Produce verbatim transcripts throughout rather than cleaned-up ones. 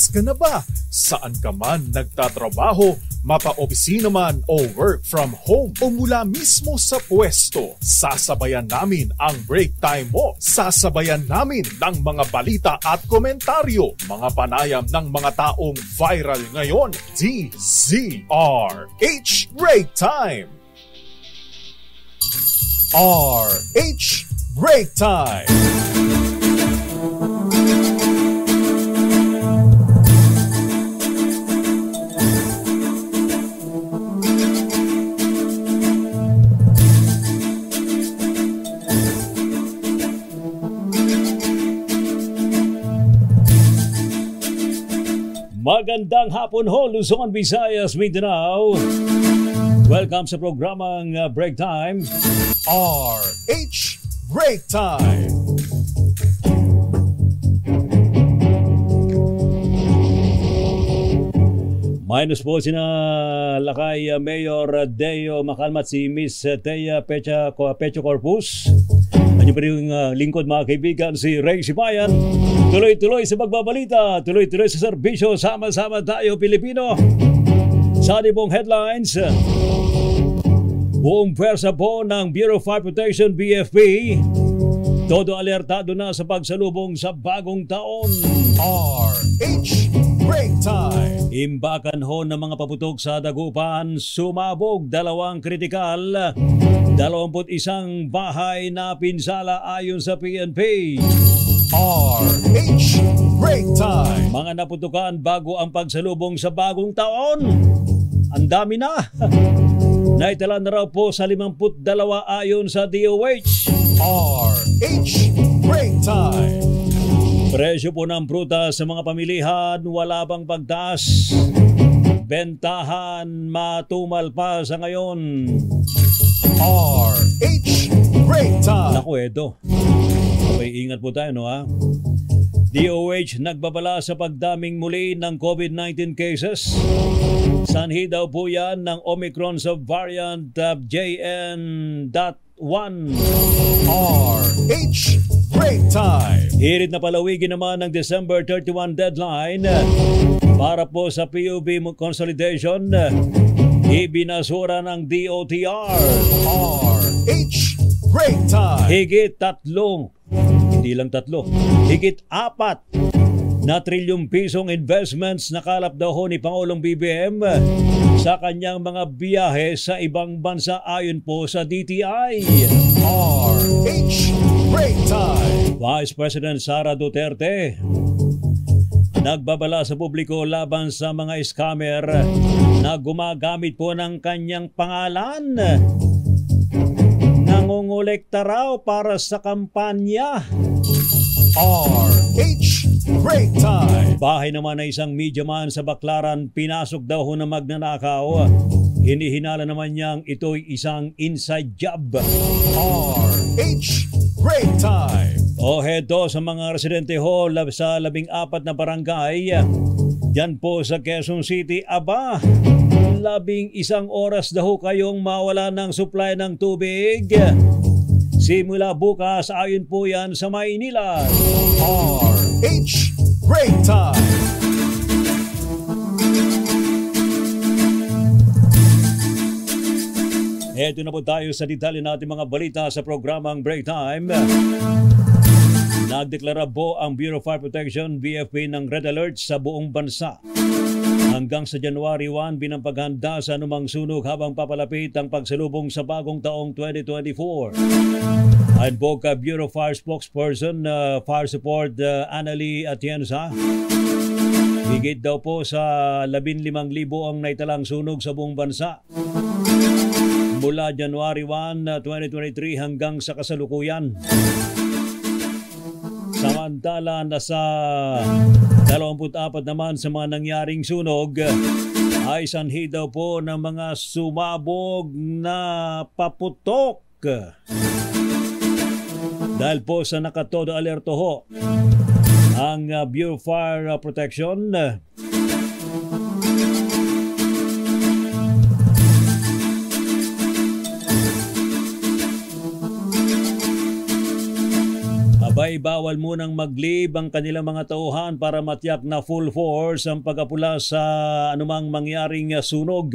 ka na ba? Saan ka man nagtatrabaho, mapa-opisina man o work from home o mula mismo sa pwesto, sasabayan namin ang break time mo. Sasabayan namin ng mga balita at komentaryo, mga panayam ng mga taong viral ngayon. D Z R H Break Time! R H Break Time! Magandang hapon ho, Luzon, Visayas, Mindanao. Welcome sa programang uh, Break Time. R H Break Time. Minus po sina Lakay uh, Mayor Deo Macalmat, si Miss Thea Pecha, Pecho Corpus. Ano pa rin uh, lingkod mga kaibigan, si Ray Sibayan. Tuloy-tuloy sa pagbabalita, tuloy-tuloy sa serbisyo, sama-sama tayo Pilipino. Sa ating pong headlines, buong pwersa po ng Bureau of Fire Protection B F P, todo alertado na sa pagsalubong sa bagong taon. R H Break Time. Imbakan ho ng mga paputok sa Dagupan, sumabog dalawang kritikal, dalawamput isang bahay na pinsala ayon sa P N P. R H Break Time. Mga naputukan bago ang pagsalubong sa bagong taon. Ang dami na. Naitala na raw po sa limampu't dalawa ayon sa D O H. R H Break Time. Presyo po ng prutas sa mga pamilihan, wala bang pagtaas. Bentahan matumal pa sa ngayon. R H Break Time. Naku, eto. Okay, ingat po tayo, no ha? D O H nagbabala sa pagdaming muli ng COVID nineteen cases. Sanhi daw po yan ng Omicron subvariant of J N one. R H Break Time. Hirit na palawigin naman ng December thirty-first deadline para po sa P U B consolidation. Ibinasura ng D O T R. R H Break Time. Higit tatlong, hindi lang tatlo, higit apat na trilyong pisong investments nakalap daw ho ni Pangulong B B M sa kanyang mga biyahe sa ibang bansa ayon po sa D T I. R H Break Time. Vice President Sara Duterte nagbabala sa publiko laban sa mga scammer na gumagamit po ng kanyang pangalan. Nangongolekta raw para sa kampanya. R H Break Time. Bahay naman na isang media man sa Baclaran, pinasok daw ho na magnanakaw. Hinihinala naman niyang ito'y isang inside job. R H Break Time. O heto sa mga residente ho sa labing apat na barangay. Yan po sa Quezon City. Aba, labing isang oras daw kayong mawala ng supply ng tubig. Simula bukas, ayon po yan sa Maynila. R H Break Time. Eto na po tayo sa detalye natin mga balita sa programang Break Time. Nagdeklara po ang Bureau of Fire Protection B F P ng Red Alert sa buong bansa. Hanggang sa January first, binampaghanda sa anumang sunog habang papalapit ang pagsalubong sa bagong taong twenty twenty-four. Ayon po ka Bureau of Fire spokesperson uh, Fire Support uh, Annalie Atienza, higit daw po sa labing limang libo ang naitalang sunog sa buong bansa mula January first, twenty twenty-three hanggang sa kasalukuyan. Samantala, nasa dalawamput apat naman sa mga nangyaring sunog ay sanhi daw po ng mga sumabog na paputok. Dahil po sa nakatodo alerto ho ang uh, Bureau of Fire Protection. Abay, ay bawal munang maglib ang kanilang mga tauhan para matiyak na full force ang pag-apula sa anumang mangyaring sunog.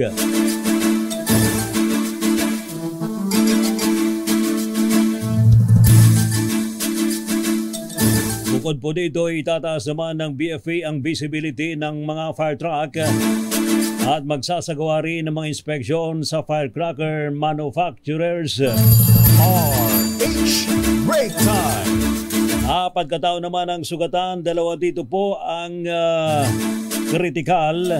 Bukod po dito, itataas naman ng B F A ang visibility ng mga fire truck at magsasagawa rin ng mga inspeksyon sa firecracker manufacturers. R H Break Time. Ah, pagkataon naman ng sugatan, dalawa dito po ang uh, critical.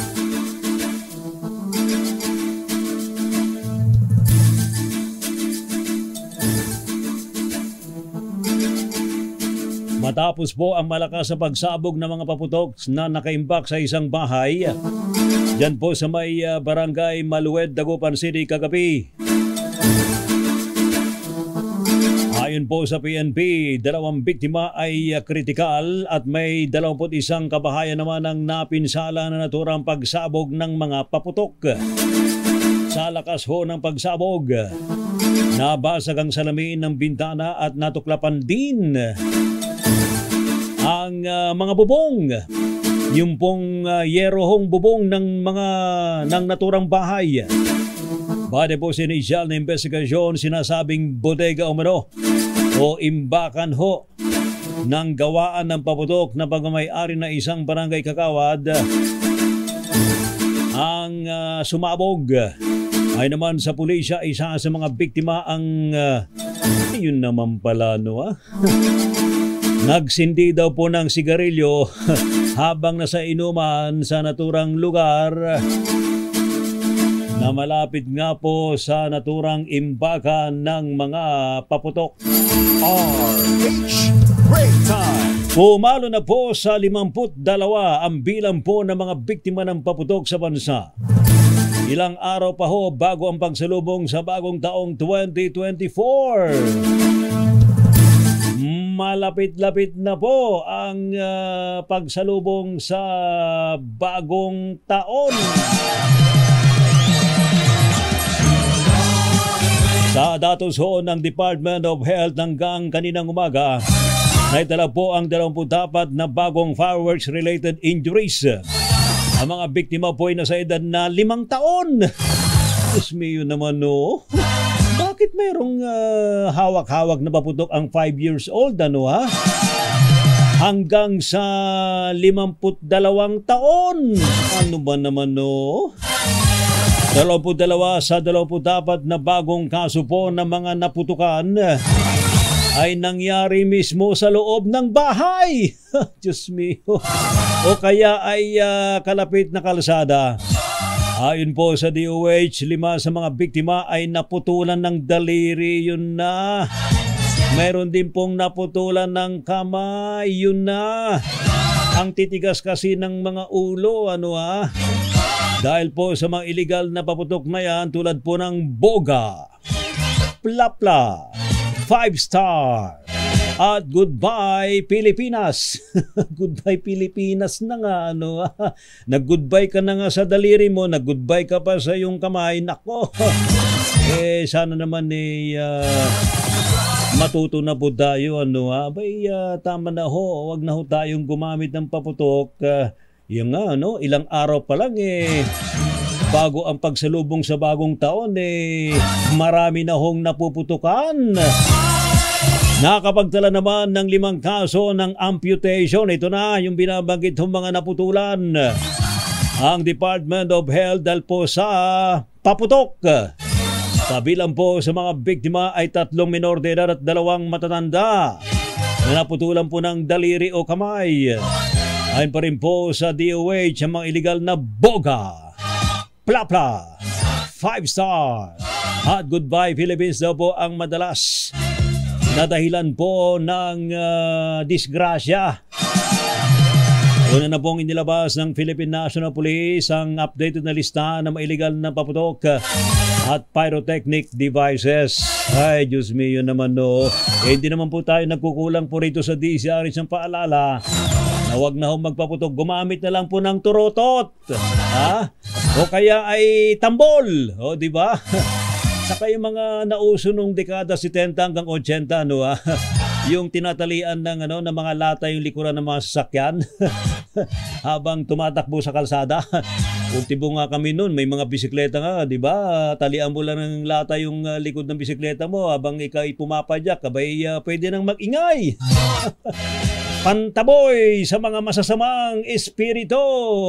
Matapos po ang malakas na pagsabog ng mga paputok na nakaimbak sa isang bahay, dyan po sa may uh, barangay Maluwed, Dagupan City kagabi. Ayon po sa P N P, dalawang biktima ay uh, kritikal at may dalawamput isang kabahayan naman ang napinsala na naturang pagsabog ng mga paputok. Sa lakas ho ng pagsabog, nabasag ang salamin ng bintana at natuklapan din ang uh, mga bubong, yung pong uh, yerohong bubong ng mga ng naturang bahay. Bade po sa inisyal na investigasyon, sinasabing bodega umano o imbakan ho ng gawaan ng paputok na pagmamayari na isang barangay Kakawad ang uh, sumabog. Ay naman sa pulisya, isa sa mga biktima ang uh, yun naman pala no ah. Nagsindi daw po ng sigarilyo habang nasa inuman sa naturang lugar na malapit nga po sa naturang imbakan ng mga paputok. R H Break Time. Pumalo na po sa limampu't dalawa ang bilang po ng mga biktima ng paputok sa bansa. Ilang araw pa ho bago ang pagsalubong sa bagong taong twenty twenty-four. Malapit-lapit na po ang uh, pagsalubong sa bagong taon. Sa datos ho ng Department of Health hanggang kaninang umaga, naitala po ang dalawampu't-apat na bagong fireworks-related injuries. Ang mga biktima po ay nasa edad na limang taon. Diyos mio naman no. Bakit merong uh, hawak-hawak na paputok ang five years old, ano ha? Hanggang sa limamput dalawang taon. Ano ba naman no? Dalawamput dalawa sa dalawamput apat na bagong kaso po ng mga naputukan ay nangyari mismo sa loob ng bahay. Diyos mio. O kaya ay uh, kalapit na kalsada. Ayon po sa D O H, lima sa mga biktima ay naputulan ng daliri, yun na. Meron din pong naputulan ng kamay, yun na. Ang titigas kasi ng mga ulo, ano ha? Dahil po sa mga illegal na paputok na yan, tulad po ng boga, plapla, five star, at goodbye Pilipinas. Goodbye Pilipinas na nga, ano. Nag-goodbye ka na nga sa daliri mo, nag-goodbye ka pa sa iyong kamay. Nako. Eh sana naman eh uh, matuto na po tayo, ano. Abay uh, tama na ho, wag na ho tayong gumamit ng paputok. Uh, yung nga, ano, ilang araw pa lang eh bago ang pagsalubong sa bagong taon eh marami na hong napuputukan. Nakapagtala naman ng limang kaso ng amputation. Ito na yung binabanggit ng mga naputulan. Ang Department of Health dahil po sa paputok. Kabilang po sa mga biktima ay tatlong minor de edad at dalawang matatanda na naputulan po ng daliri o kamay. Ayon pa rin po sa D O H ang mga illegal na boga, plapla, five star at goodbye Philippines daw po ang madalas na dahilan po ng uh, disgrasya. Una na pong inilabas ng Philippine National Police ang updated na lista ng mga illegal na paputok at pyrotechnic devices. Ay, Diyos mio naman no. Eh, hindi naman po tayo nagkukulang po rito sa D C R H ng paalala na huwag na ho magpaputok. Gumamit na lang po ng turotot. Ha? O kaya ay tambol. O, di ba? Saka yung mga nauso nung dekada setenta hanggang eighty, no, ah. yung tinatalian ng ano ng mga lata yung likuran ng mga sasakyan habang tumatakbo sa kalsada. Ultimo nga kami noon, may mga bisikleta nga, di ba? Talian mo lang ng lata yung uh, likod ng bisikleta mo habang ikaw ay pumapadyak, abay uh, pwede nang mag-ingay. Pantaboy sa mga masasamang espiritu.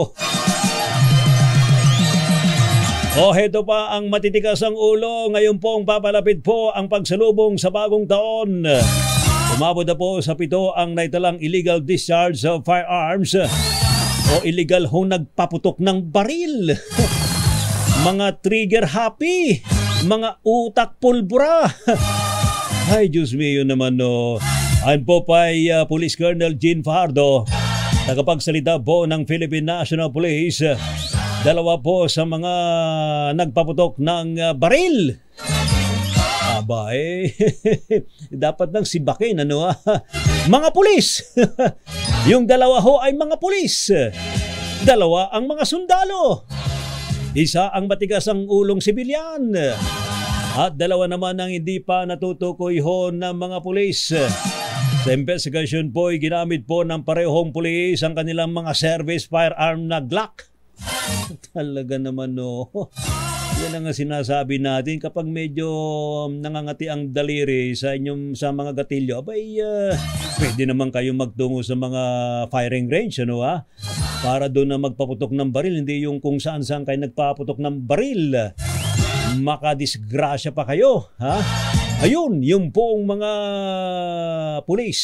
O heto pa ang matitigas ang ulo. Ngayon pong papalapit po ang pagsalubong sa bagong taon. Umabot na po sa pito ang naitalang illegal discharge of firearms o illegal hong nagpaputok ng baril. Mga trigger happy, mga utak pulbura. Ay, Diyos mio naman no. Ayon po kay uh, Police Colonel Jean Fajardo, tagapagsalita po ng Philippine National Police. Dalawa po sa mga nagpaputok ng uh, baril. Aba eh, dapat nang sibakin ano ah. Mga pulis. Yung dalawa ho ay mga pulis. Dalawa ang mga sundalo. Isa ang matigas ang ulong sibilyan. At dalawa naman ang hindi pa natutukoy ho ng mga pulis. Sa investigasyon po ay ginamit po ng parehong pulis ang kanilang mga service firearm na Glock. Talaga naman no. Yan ang sinasabi natin kapag medyo nangangati ang daliri sa inyong sa mga gatilyo, abay uh, pwede naman kayo magtungo sa mga firing range ano ha? Para doon na magpaputok ng baril, hindi yung kung saan saan kayo nagpaputok ng baril. Makadisgrasya pa kayo ha? Ayun, yung pong mga pulis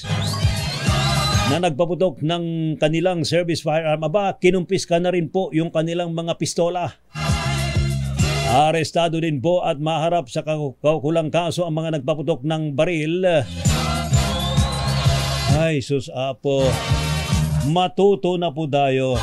na nagpaputok ng kanilang service firearm, aba, kinumpis ka na rin po yung kanilang mga pistola. Arestado din po at maharap sa kaukulang kaso ang mga nagpaputok ng baril. Ay, sus apo, matuto na po tayo.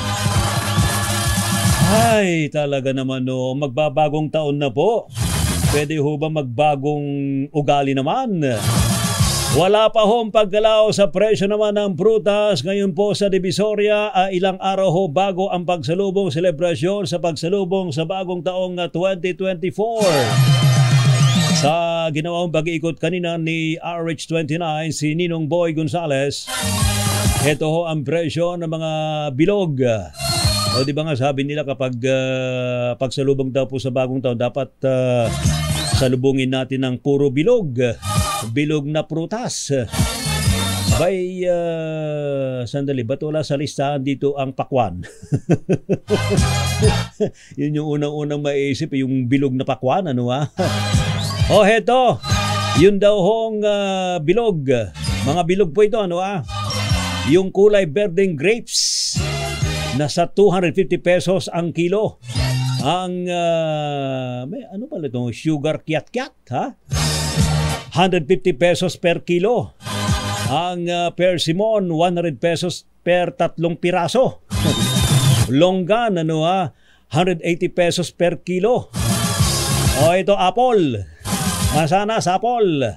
Ay, talaga naman no, magbabagong taon na po. Pwede ho ba magbagong ugali naman? Wala pa hong paggalaw sa presyo naman ng prutas. Ngayon po sa Divisoria, uh, ilang araw ho bago ang pagsalubong selebrasyon sa pagsalubong sa bagong taong uh, twenty twenty-four. Sa ginawang pag-iikot kanina ni R H twenty-nine, si Ninong Boy Gonzales, ito ho ang presyo ng mga bilog. O di ba nga sabi nila kapag uh, pagsalubong daw po sa bagong taon, dapat uh, salubungin natin ng puro bilog. Bilog na prutas. Abay, uh, sandali, ba't wala sa listahan dito ang pakwan? Yun yung unang-unang maiisip, yung bilog na pakwan, ano ha? O heto, yun daw hong uh, bilog. Mga bilog po ito, ano ha? Yung kulay berdeng grapes, nasa two hundred fifty pesos ang kilo. Ang, uh, may, ano pala ito? Sugar kiat-kiat, ha? one hundred fifty pesos per kilo. Ang uh, persimmon, one hundred pesos per tatlong piraso. Longgan, ano ha? one hundred eighty pesos per kilo. O ito, apple. Masanas, apple.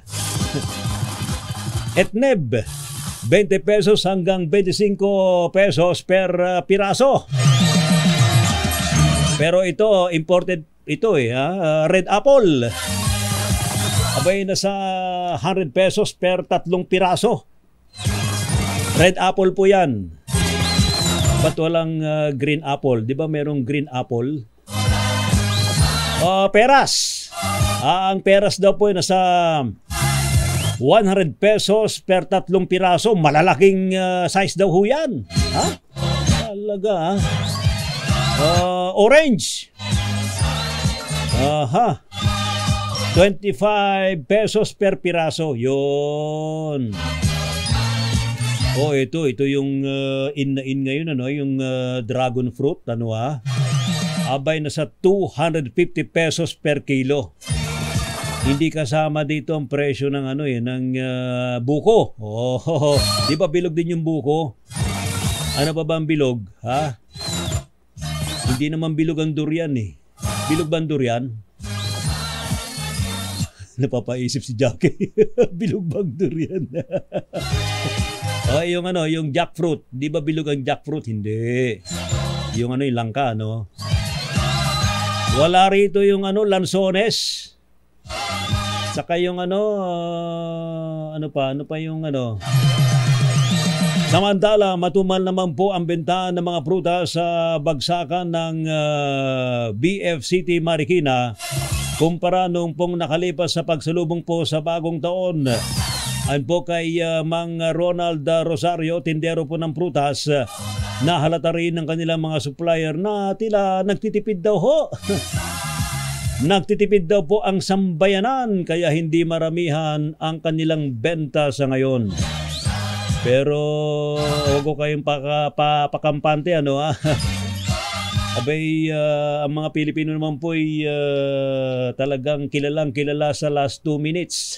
Etneb, twenty pesos hanggang twenty-five pesos per uh, piraso. Pero ito, imported ito eh, ha? Uh, red apple. Abay, nasa one hundred pesos per tatlong piraso. Red apple po yan. Ba't walang uh, green apple? Di ba merong green apple? Uh, peras. Ah, ang peras daw po ay nasa one hundred pesos per tatlong piraso. Malalaking uh, size daw ho yan. Ha? Talaga ha? Uh, orange. Aha. twenty-five pesos per piraso. Yun. Oh, ito, ito yung uh, in na in ngayon, ano, yung uh, dragon fruit, ano ha? Abay, nasa two hundred fifty pesos per kilo. Hindi kasama dito ang presyo ng ano eh, ng uh, buko. Oh, di ba bilog din yung buko? Ano pa ba ang bilog, ha? Hindi naman bilog ang durian eh. Bilog ba ang durian? Napapaisip si Jackie. Bilog bang durian? O yung ano, yung jackfruit. Di ba bilog ang jackfruit? Hindi. Yung ano, yung langka, no? Wala rito yung ano, lansones. Saka yung ano, uh, ano pa, ano pa yung ano. Samantala, matumal naman po ang benta ng mga prutas sa bagsakan ng uh, B F City Marikina kumpara nung pong nakalipas sa pagsalubong po sa bagong taon. Ayon po kay uh, Mang Ronald Rosario, tindero po ng prutas, uh, nahalata rin ng kanilang mga supplier na tila nagtitipid daw ho. Nagtitipid daw po ang sambayanan kaya hindi maramihan ang kanilang benta sa ngayon. Pero huwag ko kayong paka, pa, pakampante ano ha. Abay, uh, ang mga Pilipino naman po ay uh, talagang kilalang kilala sa last two minutes.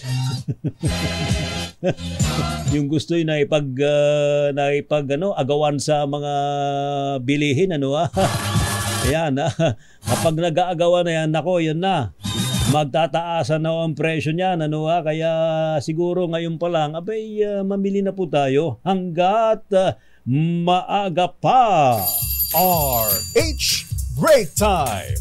Yung gusto yung naipag, uh, naipag ano, agawan sa mga bilihin ano ha. Ayan ha. Kapag nag-aagawan na yan, nako, yan na. Magtataasan na ang presyo niyan, ano ha? Kaya siguro ngayon pa lang, abay, uh, mamili na po tayo hanggat uh, maaga pa. R H Break Time.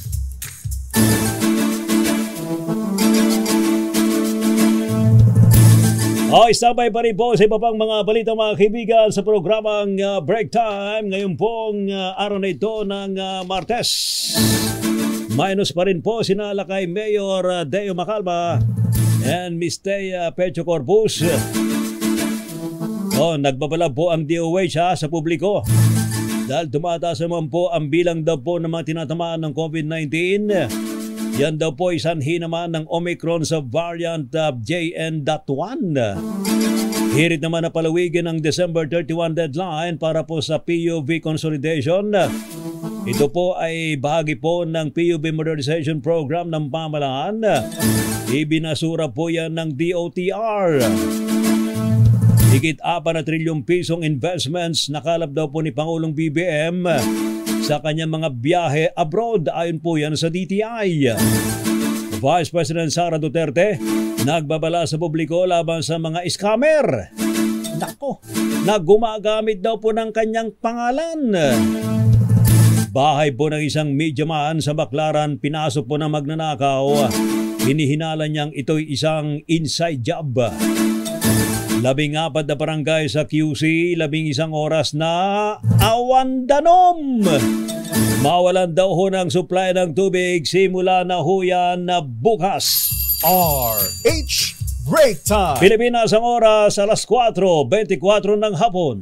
Oh, isabay pa rin po sa iba pang mga balita mga kaibigan sa programang uh, Break Time ngayon pong uh, araw na ito ng uh, Martes. Minus pa rin po sinala kay Mayor uh, Deo Macalma and Miss Thea Pecho Corpus. Oh, nagbabala po ang D O H ha, sa publiko dahil tumataas naman po ang bilang daw po ng mga tinatamaan ng COVID nineteen. Yan daw po isanhi naman ng Omicron sa variant uh, J N one. Hirit naman na palawigin ang December thirty-first deadline para po sa P U V consolidation. Ito po ay bahagi po ng P U V modernization program ng pamahalaan. Ibinasura po yan ng D O T R. Higit apat na trilyong pisong investments nakalap daw po ni Pangulong B B M sa kanyang mga biyahe abroad ayon po yan sa D T I. Vice President Sara Duterte nagbabala sa publiko laban sa mga scammer. Nako, na gumagamit daw po ng kanyang pangalan. Bahay po ng isang media man sa Baclaran, pinasok po ng magnanakaw. Hinihinala niyang ito'y isang inside job. Labing apat na barangay sa Q C, labing isang oras na awandanom. Mawalan daw ho ng supply ng tubig simula na ho yan na bukas. R H Break Time. Pilipinas ang oras alas kwatro twenty-four ng hapon.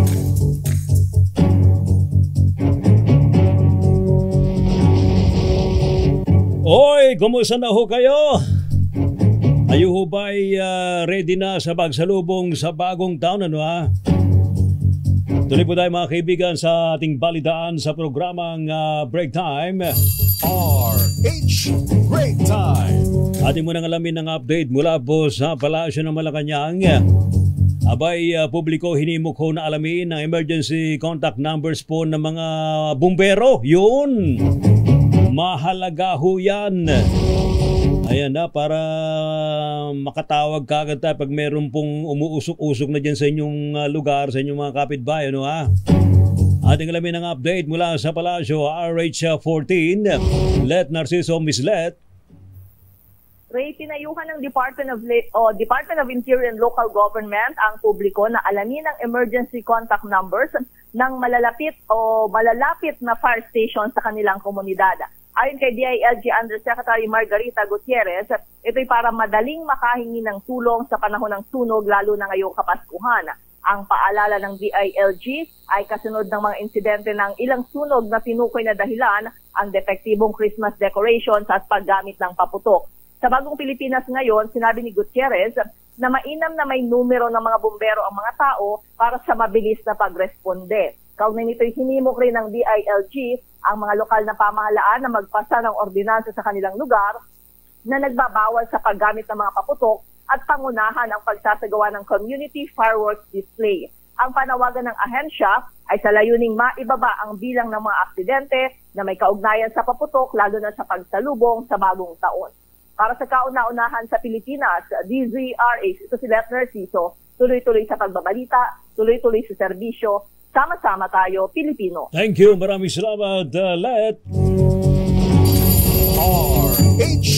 Oy, kumusta na ho kayo? Ayo ho ba'y uh, ready na sa pagsalubong sa bagong taon, ano ha? Tuloy po tayo mga kaibigan sa ating balitaan sa programang uh, Break Time. R H Break Time. Ating munang alamin ng update mula po sa Palasyo ng Malacanang. Abay, uh, publiko hinimok ho na alamin ang emergency contact numbers po ng mga bumbero. Yun! Mahalaga ho yan. Ayan na, para makatawag ka agad tayo pag meron pong umuusok-usok na dyan sa inyong uh, lugar, sa inyong mga kapitbahay, ano ha? Ating alamin ang update mula sa Palasyo, R H fourteen, Let Narciso Mislet. Ray, tinayuhan ng Department of, o, Department of Interior and Local Government ang publiko na alamin ang emergency contact numbers ng malalapit o malalapit na fire station sa kanilang komunidad. Ayon kay D I L G Undersecretary Margarita Gutierrez, ito'y para madaling makahingi ng tulong sa panahon ng sunog lalo na ngayong Kapaskuhan. Ang paalala ng D I L G ay kasunod ng mga insidente ng ilang sunog na tinukoy na dahilan ang depektibong Christmas decorations at paggamit ng paputok. Sa Bagong Pilipinas ngayon, sinabi ni Gutierrez na mainam na may numero ng mga bumbero ang mga tao para sa mabilis na pagresponde. Kaugnay nito'y hinimok rin ng D I L G ang mga lokal na pamahalaan na magpasa ng ordinansa sa kanilang lugar na nagbabawal sa paggamit ng mga paputok at pangunahan ang pagsasagawa ng community fireworks display. Ang panawagan ng ahensya ay sa layuning maibaba ang bilang ng mga aksidente na may kaugnayan sa paputok lalo na sa pagsalubong sa bagong taon. Para sa kauna-unahan sa Pilipinas, D Z R H, ito si Let Narciso, tuloy-tuloy sa pagbabalita, tuloy-tuloy sa serbisyo, sama-sama tayo, Pilipino. Thank you. Maraming salamat, uh, Let. R H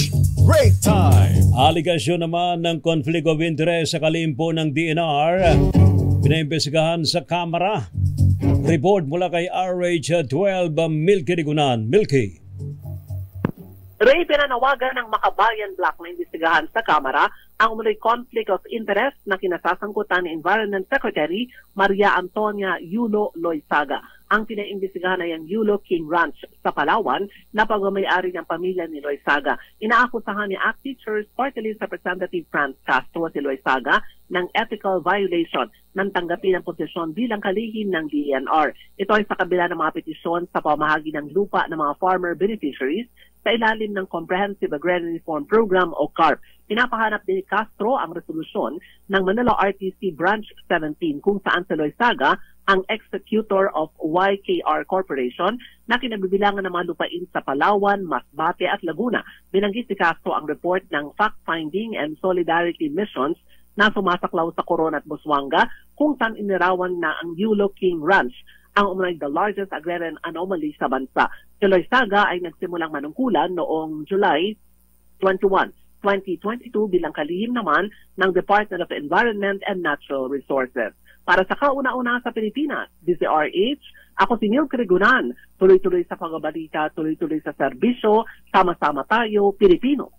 Break Time. Aligasyon naman ng conflict of interest sa kalimpo ng D N R, pinaimbestigahan sa Kamara. Report mula kay R H twelve, Milky Rigunan. Milky. Ray, pinanawagan ng Makabayan Block na imbestigahan sa Kamara ang umunoy conflict of interest na kinasasangkutan ni Environment Secretary Maria Antonia Yulo Loizaga. Ang pinaimbestigahan ay ang Yulo King Ranch sa Palawan na pagmamayari ng pamilya ni Loizaga. Inaakusahan ni A C T Teachers Party List Representative Franz Castro si Loizaga ng ethical violation ng tanggapin ng posisyon bilang kalihim ng D N R. Ito ay sa kabila ng mga petisyon sa pamahagi ng lupa ng mga farmer beneficiaries sa ilalim ng Comprehensive Agrarian Reform Program o C A R P. Pinapahanap din ni Castro ang resolusyon ng Manila R T C Branch seventeen kung saan si Loizaga ang executor of Y K R Corporation na kinabibilangan ng mga lupain sa Palawan, Masbate at Laguna. Binanggit ni Castro ang report ng Fact-Finding and Solidarity Missions na sumasaklaw sa Coron at Busuanga kung saan inirawan na ang Yulo King Ranch ang umunay the largest agrarian anomaly sa bansa. Si Loizaga ay nagsimulang manungkulan noong July twenty-first, twenty twenty-two bilang kalihim naman ng Department of Environment and Natural Resources. Para sa kauna-una sa Pilipinas, D Z R H, ako si Milky Rigunan. Tuloy-tuloy sa pagbabalita, tuloy-tuloy sa serbisyo, sama-sama tayo, Pilipino.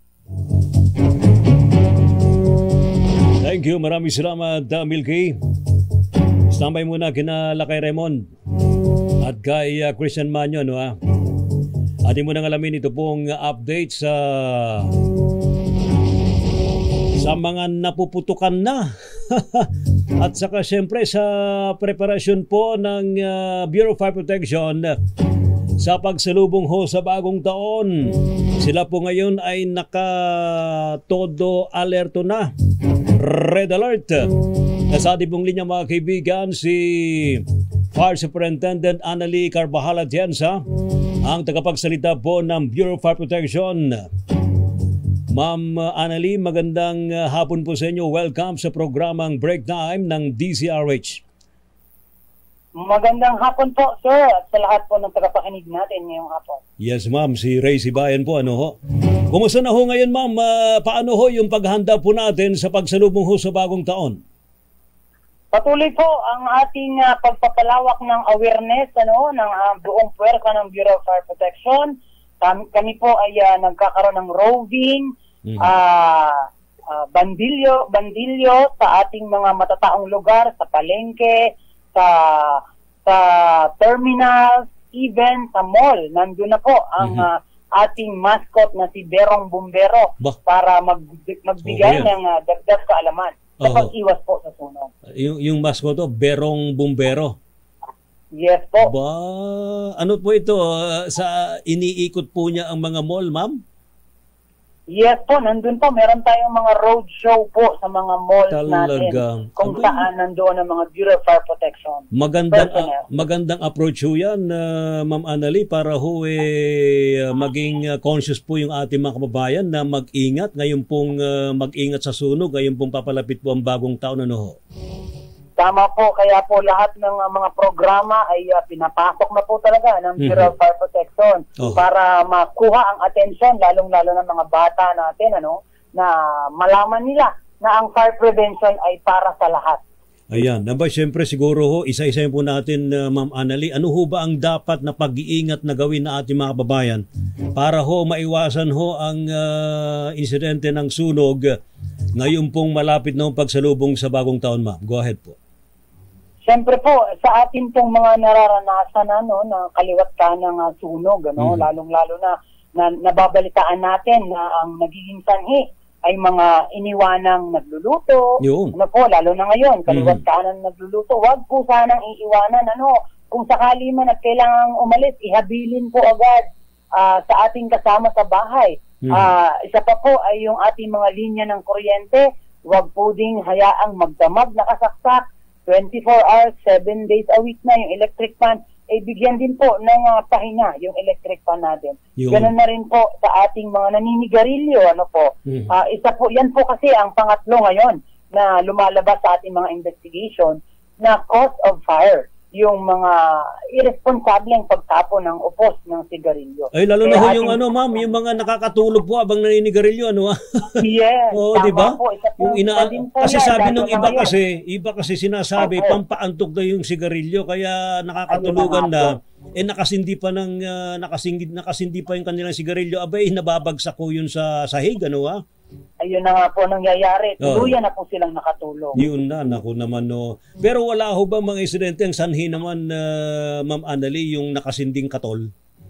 Thank you. Maraming salamat, uh, Milky. Standby muna kina Lakay Raymond at kay uh, Christian Manyo. No, ha? Atin mo nang alamin ito pong update sa sa mga napuputukan na at saka siyempre sa preparasyon po ng uh, Bureau of Fire Protection sa pagsalubong ho sa bagong taon. Sila po ngayon ay naka-todo alerto na. Red alert. Nasa ating pong linya mga kaibigan si Fire Superintendent Annalie Carvajal Atienza, ang tagapagsalita po ng Bureau of Fire Protection. Ma'am Annalie, magandang hapon po sa inyo. Welcome sa programang Break Time ng D Z R H. Magandang hapon po, sir, at sa lahat po ng tagapakinig natin ngayong hapon. Yes, ma'am. Si Ray Sibayan po. Ano ho? Kumusta na ho ngayon, ma'am? Uh, paano ho yung paghahanda po natin sa pagsalubong ho sa bagong taon? Patuloy po ang ating uh, pagpapalawak ng awareness ano, ng uh, buong puwersa ng Bureau of Fire Protection. Kami, kami po ay uh, nagkakaroon ng roving, mm-hmm. uh, uh, bandilyo, bandilyo sa ating mga matataong lugar, sa palengke, sa sa terminals, even sa mall. Nandun na po ang mm-hmm. uh, ating mascot na si Berong Bumbero bah. para mag, magbigay oh, yeah. ng uh, dagdag kaalaman sa oh. pag-iwas po sa sunog. Yung, yung mascot to, Berong Bumbero. Yes po. Ba, ano po ito? Uh, sa iniikot po niya ang mga mall, ma'am? Yes po, nandun po. Meron tayong mga road show po sa mga malls Talagang. natin. Kung Abay. saan nandoon ang mga Bureau of Fire Protection. Magandang, uh, magandang approach ho yan, uh, Ma'am Annalie, para ho eh, uh, maging uh, conscious po yung ating mga kababayan na mag-ingat. Ngayon pong uh, mag-ingat sa sunog, ngayon pong papalapit po ang bagong taon. Ano ho? Tama po, kaya po lahat ng uh, mga programa ay uh, pinapasok na po talaga ng Bureau mm-hmm. of Fire Protection oh. para makuha ang atensyon, lalong-lalo ng mga bata natin, ano, na malaman nila na ang fire prevention ay para sa lahat. Ayan, naba siyempre siguro ho, isa-isa po natin, uh, Ma'am Annalie, ano ho ba ang dapat na pag-iingat na gawin na ating mga kababayan para ho maiwasan ho ang uh, insidente ng sunog ngayon pong malapit na pagsalubong sa bagong taon, ma'am? Go ahead po. Siyempre po, sa atin pong mga nararanasan ano, na kaliwat ka ng uh, sunog, ano, mm-hmm. lalong-lalo na, na nababalitaan natin na ang nagiging sanhi ay mga iniwanang nagluluto. Yun. Ano po, lalo na ngayon, kaliwat mm-hmm. ka ng nagluluto. Huwag po sanang iiwanan. Ano, kung sakali man at kailangang umalis, ihabilin po agad uh, sa ating kasama sa bahay. Mm-hmm. Uh, isa pa po ay yung ating mga linya ng kuryente. Huwag po ding hayaang magdamag, nakasaksak. twenty-four hours, seven days a week na yung electric fan, eh bigyan din po ng uh, pahinga yung electric fan natin. Yung... Ganun na rin po sa ating mga naninigarilyo, ano po. Mm-hmm. Uh, isa po, yan po kasi ang pangatlo ngayon na lumalabas sa ating mga investigation na cause of fire. yung mga irresponsableng pagtapon ng upos ng sigarilyo. Ay, lalo na Kaya ho yung ating- ano, ma'am, yung mga nakakatulog po habang naninigarilyo, ano? Yes, Oo, tama di ba? po. Isa po, Yung ina isa din po kasi yan, sabi lalo nung na iba ngayon. kasi, iba kasi sinasabi Opo. pampaantok daw yung sigarilyo kaya nakakatulugan Ayun na na eh nakasindi pa ng uh, nakasindi nakasindi pa yung kanilang sigarilyo, abay nababagsak ko yun sa sahig, ano ha? Ayun na nga po nangyayari. Oo. Tuluyan na po silang nakatulong. Yun na, naku naman no. Pero wala ho ba mga insidente ang sanhi naman, uh, Ma'am Annalie, yung nakasinding katol?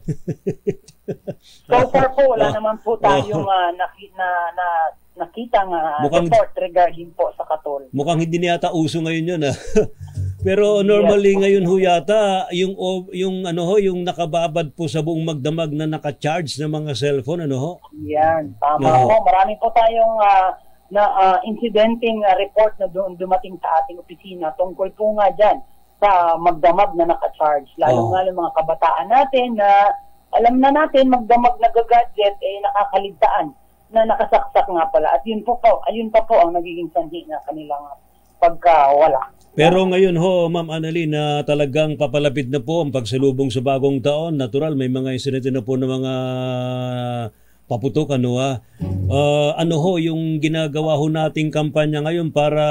So far po, wala Oh. naman po tayong uh, naki, na, na, nakita nga Mukhang- report regarding po sa katol. Mukhang hindi na yata uso ngayon yun, ha? Pero normally ngayon ho yata yung o- yung ano ho, yung nakababad po sa buong magdamag na naka-charge ng mga cellphone, ano ho? Yan, tama Oo. po. Marami po tayong ah, na ah, incidenting ah, report na doon dumating sa ating opisina tungkol po nga dyan sa magdamag na naka-charge. Lalo Oo. nga yung mga kabataan natin na alam na natin magdamag na gadget eh nakakaligtaan na nakasaksak nga pala. At yun po po, ayun pa po ang nagiging sanhi na kanilang pagkawala. Pero ngayon ho, Ma'am Annalie, na talagang papalapit na po ang pagsalubong sa bagong taon, natural may mga insidente na po ng mga paputok, ano ha? Ah, ano ho yung ginagawa ho nating kampanya ngayon para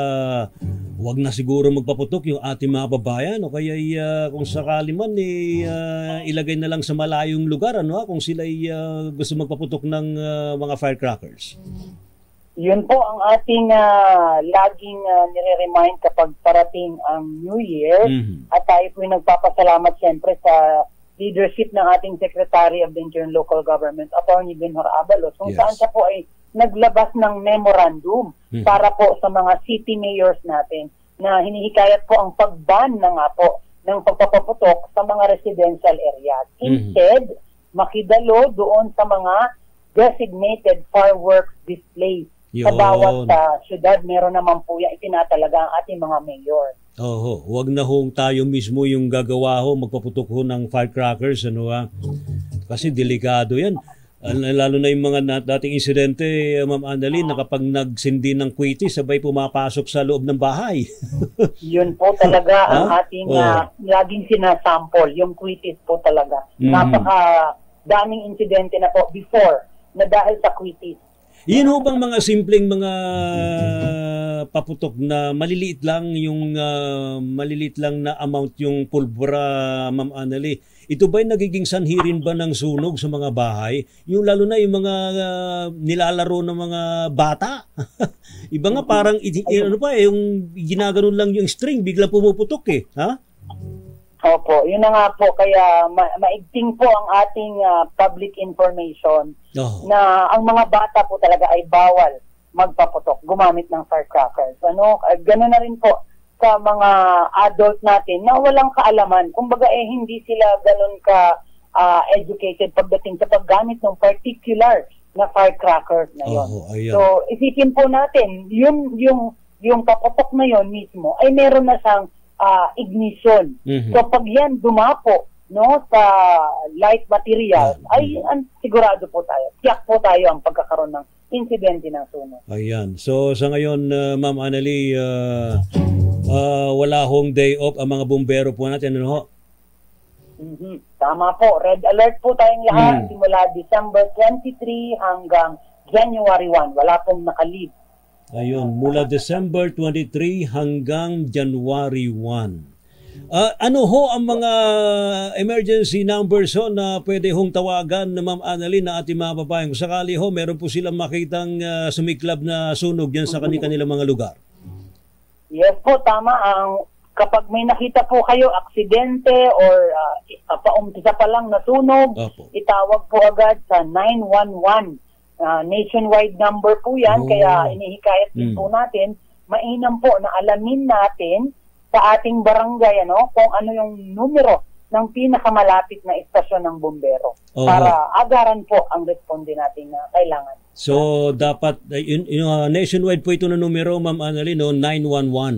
wag na siguro magpaputok yung ating mga babayan, o kaya uh, kung sakali man eh, ah, ilagay na lang sa malayong lugar, ano ha? Kung sila uh, gusto magpaputok ng ah, mga firecrackers. Yun po ang ating ah, laging uh, nire-remind kapag parating ang New Year. Mhm. At tayo po yung nagpapasalamat siyempre sa leadership ng ating Secretary of the Interior and Local Government, Attorney Benhur Abalos, kung Yes. saan siya po ay naglabas ng memorandum Mhm. para po sa mga city mayors natin na hinihikayat po ang pag-ban na nga po ng pagpapaputok sa mga residential areas. Mhm. Instead, makidalo doon sa mga designated fireworks displays. Sa Yun. bawat sa syudad, meron naman po yan itinatalaga ang ating mga mayor. Oho, wag na hong tayo mismo yung gagawa ho, magpaputok ho ng firecrackers, ano ha? Kasi delikado yan. Al- Lalo na yung mga nat- dating insidente, eh, Ma'am Annalie, na kapag nagsindi ng kwiti, sabay pumapasok sa loob ng bahay. Yun po talaga ang Ha? ating Oh. ah, laging sinasample, yung quitis po talaga. Mhm. Napaka daming insidente na po before na dahil sa quitis. Yun ho bang mga simpleng mga paputok na maliliit lang yung ah, maliliit lang na amount yung pulbura, Ma'am Annalie? Ito ba'y nagiging sanhi rin ba ng sunog sa mga bahay? Yung lalo na yung mga ah, nilalaro ng mga bata. Iba nga parang i- i- ano pa eh, yung ginaganon lang yung string, bigla pumuputok eh, ha? Opo, yun na nga po, kaya ma- maigting po ang ating ah, public information Oh. na ang mga bata po talaga ay bawal magpaputok, gumamit ng firecrackers. Ano, Ah, gano'n na rin po sa mga adult natin na walang kaalaman. Kumbaga eh hindi sila gano'n ka ah, educated pagdating sa paggamit ng particular na firecrackers na yon. Oh, ayan. So isipin po natin, yung yung yung paputok na yon mismo ay meron na siyang ah, ignition. Mhm. So pag yan dumapo no sa light material Mhm. ay an, sigurado po tayo. Tiyak po tayo ang pagkakaroon ng insidente ng sunog. Ayan. So sa ngayon, uh, Ma'am Annalie, uh, uh, wala hong day off ang mga bumbero po natin, ano ho? Mhm. Tama po. Red alert po tayong lahat Mm. simula December twenty-three hanggang January one. Wala pong nakalib. Ayun, mula December twenty-three hanggang January one. Ah, ano ho ang mga emergency numbers ho na pwede hong tawagan na Ma'am Annalie na ating mga babaeng? Kung sakali ho, meron po silang makitang ah, sumiklab na sunog dyan sa kanilang mga lugar. Yes po, tama. Ang kapag may nakita po kayo aksidente or uh, paumpisa pa lang na sunog, Opo. itawag po agad sa nine one one. Uh, nationwide number po yan, Oh. kaya inihikayat din Mm. po natin, mainam po na alamin natin sa ating barangay ano kung ano yung numero ng pinakamalapit na istasyon ng bumbero Oo. para agaran po ang responde natin na kailangan. So, dapat, uh, yun- yun, uh, nationwide po ito na numero, Ma'am Annalie, no? nine one one.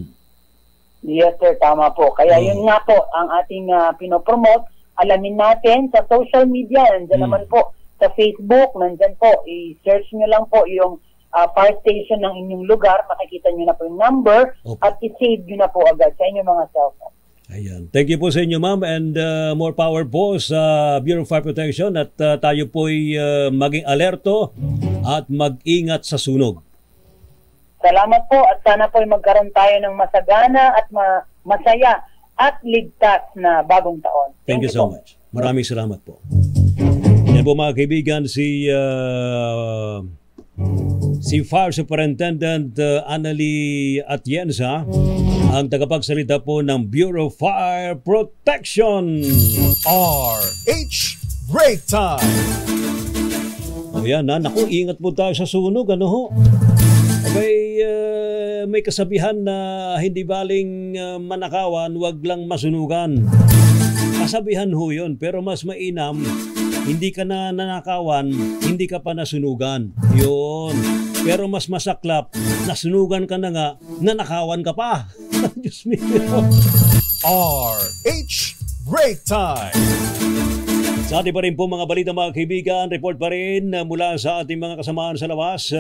Yes sir, tama po. Kaya Oh. yun nga po ang ating uh, pinopromote. Alamin natin sa social media, nandiyan Mm. naman po sa Facebook, nandiyan po, i-search nyo lang po yung uh, fire station ng inyong lugar, makikita nyo na po yung number Opo. at i-save nyo na po agad sa inyong mga cellphone. Ayan. Thank you po sa inyo, ma'am, and uh, more power po sa Bureau of Fire Protection at uh, tayo po'y uh, maging alerto at mag-ingat sa sunog. Salamat po at sana po'y magkaroon tayo ng masagana at ma- masaya at ligtas na bagong taon. Thank, Thank you so po. much. Maraming salamat po. Yan po mga kaibigan, si uh, si Fire Superintendent uh, Annalie Atienza, ang tagapagsalita po ng Bureau of Fire Protection. R H Break Time. O yan na, naku, ingat po tayo sa sunog, ano ho? May, uh, may kasabihan na hindi baling uh, manakawan, wag lang masunugan. Kasabihan ho yun, pero mas mainam, hindi ka na nanakawan, hindi ka pa nasunugan. Yun. Pero mas masaklap, nasunugan ka na nga, nanakawan ka pa. Diyos me. R H Break Time. Sa atin pa rin po mga balita mga kaibigan, report pa rin mula sa ating mga kasamaan sa labas.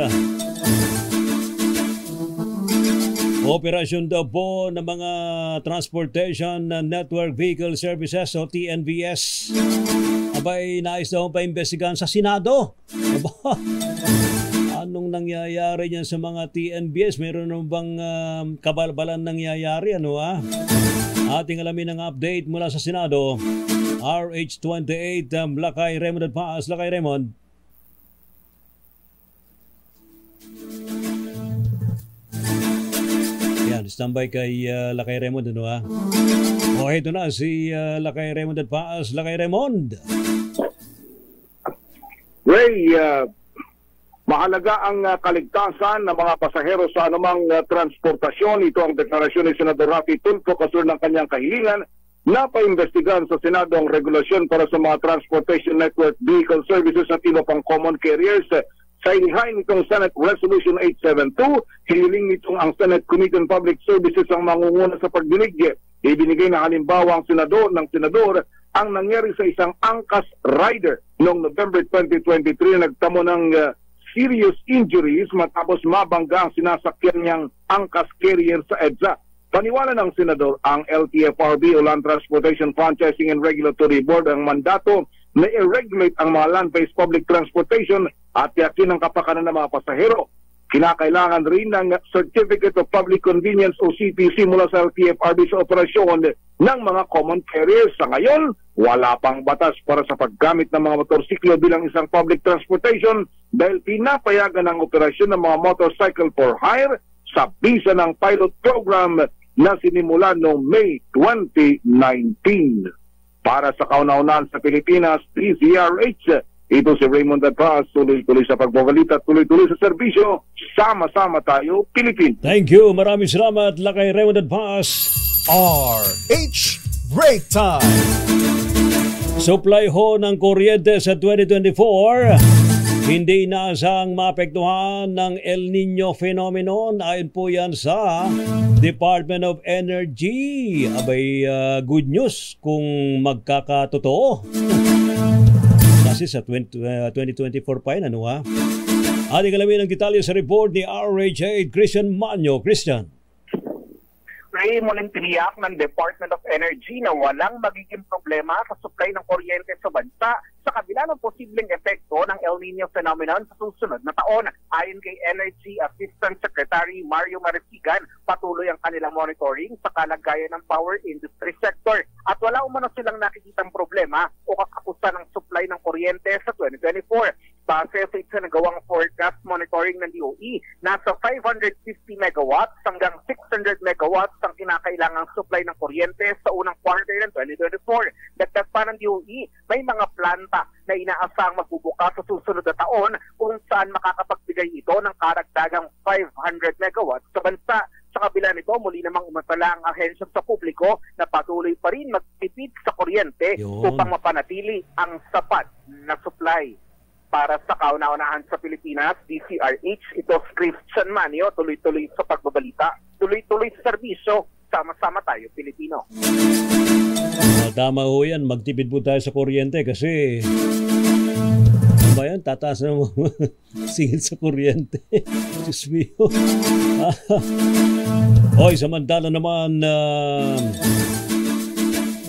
Operasyon daw po ng mga Transportation Network Vehicle Services o T N V S. Abay, nais daw pa imbestigahan sa Senado. Aba, anong nangyayari dyan sa mga T N V S? Meron nang bang uh, kabalbalan nangyayari? Ano ha? Ating alamin ang update mula sa Senado. R H twenty-eight, um, Lakay Raymond at Paas. Lakay Raymond. Yan, standby kay uh, Lakay Raymond, ano ha? O, ito na si uh, Lakay Raymond at Paas. Lakay Raymond. Ray, uh, mahalaga ang uh, kaligtasan ng mga pasahero sa anumang uh, transportasyon. Ito ang deklarasyon ni Senador Raffy Tulfo kasunod ng kanyang kahilingan na paimbestigahan sa Senado ang regulasyon para sa mga Transportation Network Vehicle Services at iba pang common carriers. Sa inihain nitong Senate Resolution eight seventy-two, hiniling nitong ang Senate Committee on Public Services ang mangunguna sa pagdinig. Ibinigay na halimbawa ang senador ng senador ang nangyari sa isang angkas rider noong November twenty twenty-three na nagtamo ng uh, serious injuries matapos mabangga ang sinasakyan niyang angkas carrier sa EDSA. Paniwala ng senador, ang L T F R B o Land Transportation Franchising and Regulatory Board ang mandato na i-regulate ang mga land-based public transportation at yakin ang kapakanan ng mga pasahero. Kinakailangan rin ng Certificate of Public Convenience o C P C mula sa L T F R B sa operasyon ng mga common carriers. Sa ngayon, wala pang batas para sa paggamit ng mga motorsiklo bilang isang public transportation dahil pinapayagan ang operasyon ng mga motorcycle for hire sa bisa ng pilot program na sinimula noong May twenty nineteen. Para sa kauna-unahan sa Pilipinas, D Z R H, ito si Raymond Adras, tuloy-tuloy sa pagbabalita, tuloy-tuloy sa serbisyo. Sama-sama tayo, Pilipino. Thank you. Maraming salamat, Lakay Raymond Adras. R H Break Time. Supply ho ng kuryente sa twenty twenty-four. Hindi inaasang maapektuhan ng El Nino phenomenon. Ayon po yan sa Department of Energy. Abay, uh, good news kung magkakatotoo. Kasi sa twenty twenty-four pa yun, ano ha? Ating alamin ang detalye sa report ni R H eight Christian Manyo. Christian. Ray, muling tiniyak ng Department of Energy na walang magiging problema sa supply ng kuryente sa bansa sa kabila ng posibleng epekto ng El Nino phenomenon sa susunod na taon. Ayon kay Energy Assistant Secretary Mario Maresigan, patuloy ang kanilang monitoring sa kalagayan ng power industry sector at wala umano silang nakikitang problema o kakapusan ng supply ng kuryente sa twenty twenty-four. Base sa isa nagawang forecast monitoring ng D O E, nasa five hundred fifty megawatts hanggang six hundred megawatts ang kinakailangang supply ng kuryente sa unang quarter ng twenty twenty-four. Dagdag pa ng D O E, may mga planta na inaasang magbubukas sa susunod na taon kung saan makakapagbigay ito ng karagdagang five hundred megawatts sa bansa. Sa kabila nito, muli namang umatala ang ahensya sa publiko na patuloy pa rin magtipid sa kuryente Yun. upang mapanatili ang sapat na supply. Para sa kauna-unahan sa Pilipinas, D C R H, ito Christian Manyo, tuloy-tuloy sa pagbabalita, tuloy-tuloy sa serbisyo, sama-sama tayo, Pilipino. Uh, tama ho yan, magtipid po tayo sa kuryente kasi ano ba yan, tataas na mo singil sa kuryente. Diyos mio. Oy, samantala naman, uh,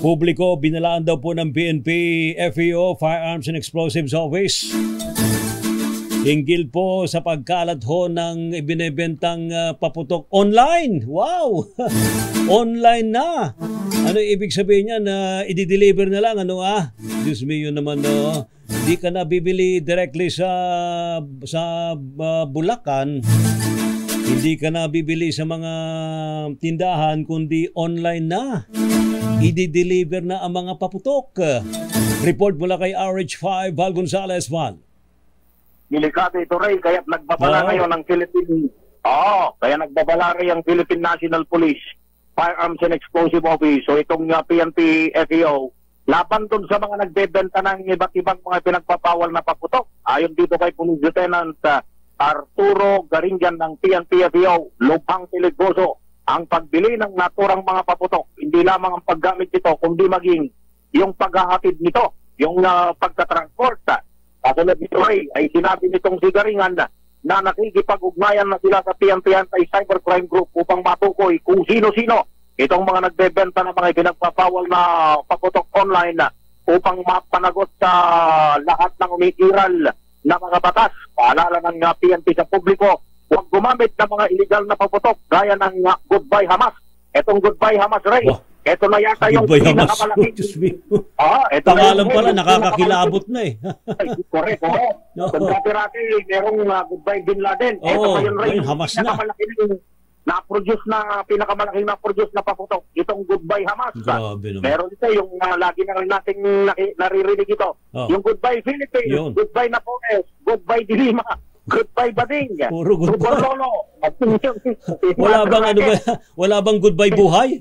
Publiko, binalaan daw po ng P N P F E O, Firearms and Explosives Office. Hinggil po sa pagkalat ho ng ibinebentang uh, paputok online. Wow! Online na! Ano ibig sabihin niya na i-deliver na lang? Ano ah? Diyos me, yun naman no. Di ka na bibili directly sa sa uh, Bulacan. Hindi ka na bibili sa mga tindahan kundi online na. I-deliver na ang mga paputok. Report mula kay R H five, Val Gonzalez, Val. Delikado ito, Ray, kaya nagbabala Oh. ngayon ng Philippine, oh, kaya nagbabala rin ang Philippine National Police Firearms and Explosive Office, so itong uh, P N P F E O, laban dun sa mga nagbebenta ng iba't ibang mga pinagpapawal na paputok. Ayon dito kay Police Lieutenant uh, Arturo Garingan ng P N P F E O, lubhang peligroso ang pagbili ng naturang mga paputok. Hindi lamang ang paggamit nito, kundi maging yung paghahatid nito, yung uh, pagtatransport. Kasunod nito ay, ay sinabi nitong si Garingan na, na nakikipag-ugnayan na sila sa P N P Anti-Cybercrime Group upang matukoy kung sino-sino itong mga nagbebenta ng mga pinagpapawal na paputok online na upang mapanagot sa lahat ng umiiral na mga batas. Paalala ng uh, P N P sa publiko, huwag gumamit ng mga illegal na paputok gaya ng uh, Goodbye Hamas. Etong Goodbye Hamas, Ray. Wow. Ito na yata yung pinakamalaking. Ah, ito pangalan pala, nakakakilabot na eh. Ay, correct, oo. No. Kung dati-dati, merong uh, Goodbye Bin Laden. Oo, ito pa yun, Ray. ngayon, Hamas na. Na-produce na, pinakamalaking na-produce na paputok. Itong Goodbye Hamas. Grabe naman. Meron ito, yung uh, lagi na rin nating naki- naririnig ito. Oh. Yung Goodbye Philippines, Yun. Goodbye Napoles, Goodbye Dilima, Goodbye Bading. Puro goodbye. Super Lolo. Wala bang ano ba? Wala bang goodbye buhay?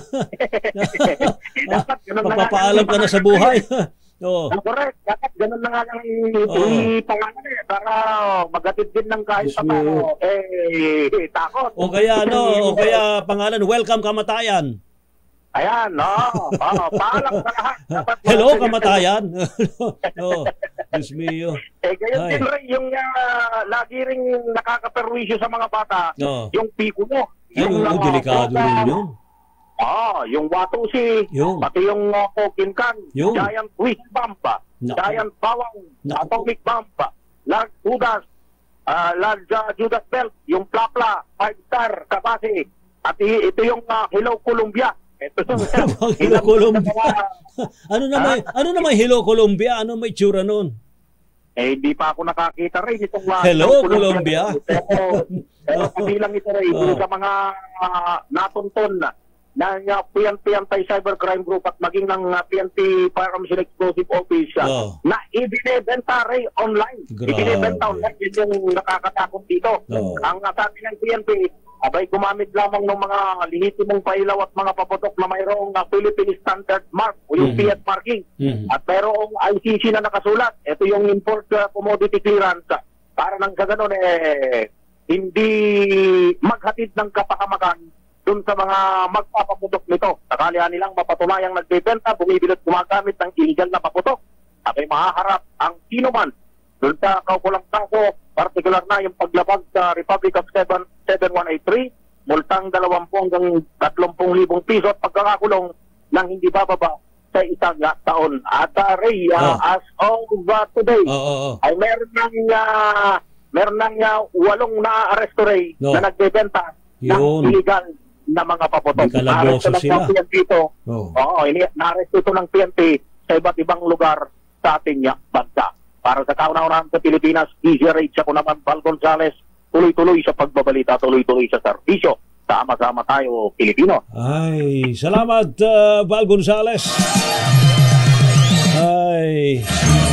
Dapat ganun na nga. Magpapaalam ka na sa buhay. Oo. Ah, correct. Dapat ganun na nga lang Oo. ipangalan eh. Para magatid din ng kahit Diyos pa mo. paano. Eh, takot. O kaya ano, o kaya pangalan, welcome kamatayan. Ayan, no. Oh, paalam sa lahat. Dapat Hello mga- kamatayan. Oh, Diyos mio. Eh, gayon Ay. din rin yung uh, lagi ring nakakaperwisyo sa mga bata. Oo. Yung piko mo. Ay, oo, uh, delikado uh, rin yun. Ah, yung Watusi, Yung. pati yung uh, Pokinkan, Yung. Giant Twist Bomb, Naku. Giant Bawang, Naku. Atomic Bomb, Large Judas, uh, Large uh, Judas Belt, yung Plapla, Five Star, Kabasi, at i- ito yung uh, Hello Columbia. Ito yung Hello Columbia. mga- Ano naman, ano naman Hello Columbia? Ano may tsura nun? Eh, di pa ako nakakita rin itong uh, Hello, Columbia. Pero, pero kabilang ito rin Oh. sa mga uh, natunton na ng uh, P N P Anti-Cybercrime Group at maging ng uh, P N P Firearms and Explosive Office uh, Oh. na ibinebenta rin online. Grabe. Ibinebenta online. Yun yung nakakatakot dito. Oh. Ang uh, sabi ng P N P, abay gumamit lamang ng mga lehitimong pailaw at mga paputok na mayroong uh, Philippine Standard Mark o yung Mhm. P F marking. Mhm. At mayroong I C C na nakasulat. Ito yung Import uh, Commodity Clearance. Para nang sa ganun, eh, hindi maghatid ng kapakamakan dun sa mga magpapaputok nito. Sakali nilang mapatunayang nagbebenta, bumibili at gumagamit ng illegal na paputok. At ay mahaharap ang sino man dun sa kaukulang kaso, partikular na yung paglabag sa Republic of seven one eight three, multang dalawampu hanggang tatlumpu libong piso at pagkakakulong ng hindi bababa sa isang uh, taon. At uh, Ray, uh, Oh. as of uh, today, Oo, oo, oo. ay meron ng uh, meron ng uh, walong na-arresto Ray No. na nagbebenta Yun. ng illegal na mga paputok. May kalaboso Na-arresto ng sila. P N P ito. Oo. Oo, ini na-arresto ito ng P N P sa iba't ibang lugar sa ating uh, bansa. Para sa kauna-unahan sa Pilipinas, D J Rage ako naman, Val Gonzalez, tuloy-tuloy sa pagbabalita, tuloy-tuloy sa serbisyo. Sama-sama tayo, Pilipino. Ay, salamat uh, Val Gonzalez. Ay.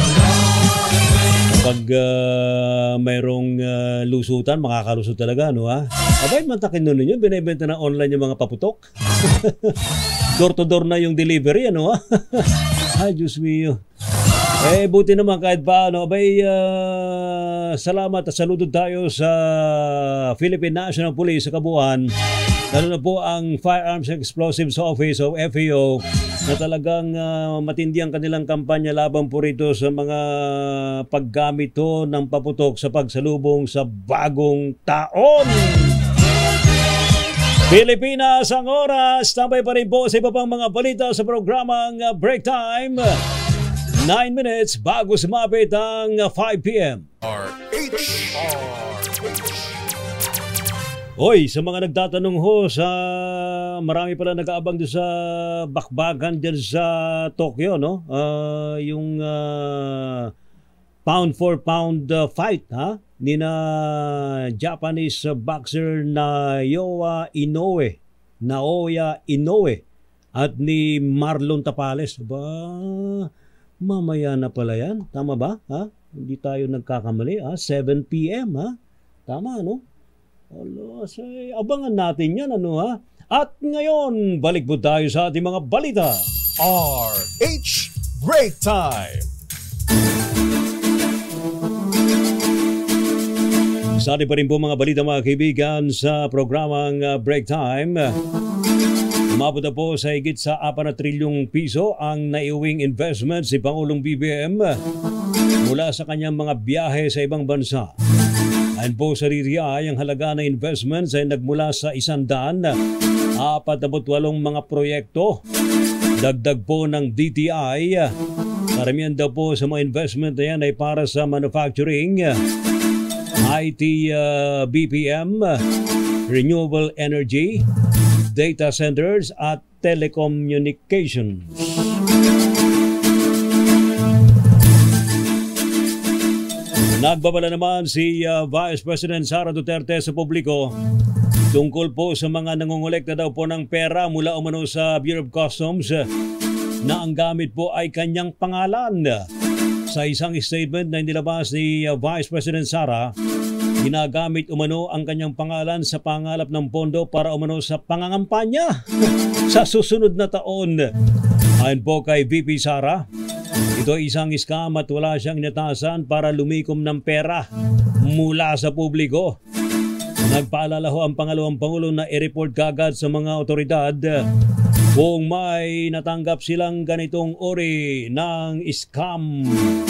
Kapag uh, mayroong uh, lusutan, makakalusot talaga, no ha? Abay, mantakin nun ninyo, binibenta na online yung mga paputok. Door to door na yung delivery, ano ha? Ay, Diyos mio. Eh, buti naman kahit paano. Abay, uh, salamat at saludo tayo sa Philippine National Police sa kabuuan. Lalo na po ang Firearms and Explosives Office o F E O na talagang uh, matindi ang kanilang kampanya laban po rito sa mga paggamit to ng paputok sa pagsalubong sa bagong taon. Pilipinas ang oras. Tambay pa rin po sa iba pang mga balita sa programang Break Time. nine minutes bago sumapit ang five p.m. R H R Oy, sa mga nagtatanong ho, sa marami pala nag-aabang doon sa bakbakan dyan sa Tokyo, no? Uh, yung uh, pound for pound uh, fight, ha? Ni na Japanese boxer Naoya Inoue, Naoya Inoue at ni Marlon Tapales. Ba, mamaya na pala yan. Tama ba? Ha? Hindi tayo nagkakamali, ha? seven p.m., ha? Tama, no? Alo, say, abangan natin yan, ano ha? At ngayon, balik po tayo sa ating mga balita. R H Break Time. Sa ating pa rin po mga balita mga kaibigan sa programang uh, Break Time. Umabot na po sa higit sa apat na trilyong piso ang naiuwing investment si Pangulong B B M mula sa kanyang mga biyahe sa ibang bansa. Ayon po sa R I R I, ang halaga ng investments ay nagmula sa isandaan apat na walong mga proyekto. Dagdag po ng D T I, karamihan daw po sa mga investment na yan ay para sa manufacturing, I T, uh, B P M, renewable energy, data centers at telecommunications. Nagbabala naman si uh, Vice President Sara Duterte sa publiko tungkol po sa mga nangongolekta daw po ng pera mula umano sa Bureau of Customs na ang gamit po ay kanyang pangalan. Sa isang statement na inilabas ni uh, Vice President Sara, ginagamit umano ang kanyang pangalan sa pangalap ng pondo para umano sa pangangampanya sa susunod na taon. Ayon po kay V P Sara, ito ay isang scam at wala siyang inatasan para lumikom ng pera mula sa publiko. Nagpaalala ho ang pangalawang Pangulo na i-report kagad sa mga otoridad kung may natanggap silang ganitong uri ng scam.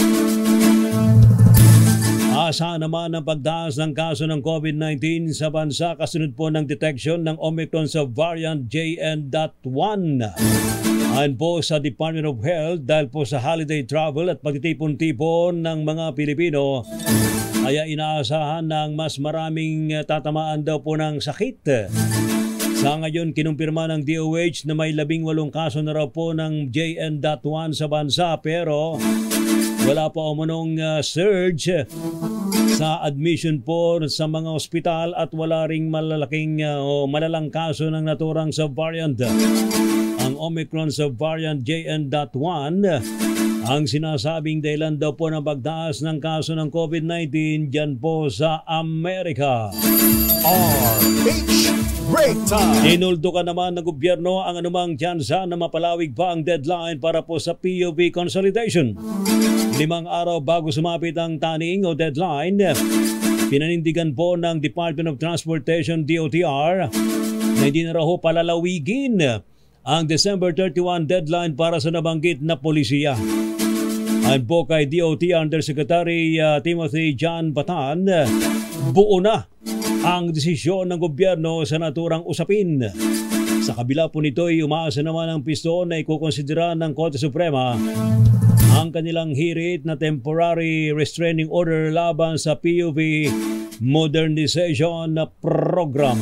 Asa naman ang pagtaas ng kaso ng COVID nineteen sa bansa kasunod po ng detection ng Omicron sa variant J N one. Ayon po sa Department of Health, dahil po sa holiday travel at pagtitipon-tipon ng mga Pilipino, kaya inaasahan ng mas maraming tatamaan daw po ng sakit. Sa ngayon, kinumpirma ng D O H na may labing walong kaso na raw po ng J N one sa bansa, pero wala pa umunong uh, surge sa admission po sa mga ospital at wala ring malalaking uh, o malalang kaso ng naturang sa variant. Ang Omicron sa variant J N one ang sinasabing dahilan daw po ng pagtaas ng kaso ng COVID nineteen dyan po sa Amerika. R H Break Time. Inuldukan naman ng gobyerno ang anumang tsansa na mapalawig pa ang deadline para po sa P U V consolidation. Limang araw bago sumapit ang taning o deadline, pinanindigan po ng Department of Transportation D O T R na hindi na raw palalawigin ang December thirty-first deadline para sa nabanggit na polisiya. Ayon po kay D O T Undersecretary uh, Timothy John Batan, buo na ang desisyon ng gobyerno sa naturang usapin. Sa kabila po nito ay umaasa naman ang piston na ikukonsidera ng Korte Suprema ang kanilang hirit na temporary restraining order laban sa P U V modernization program.